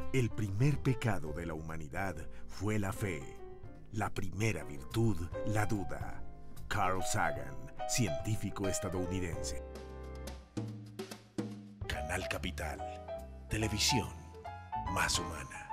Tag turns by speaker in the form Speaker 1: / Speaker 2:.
Speaker 1: El primer pecado de la humanidad fue la fe. La primera virtud, la duda. Carl Sagan, científico estadounidense. Canal Capital. Televisión más humana.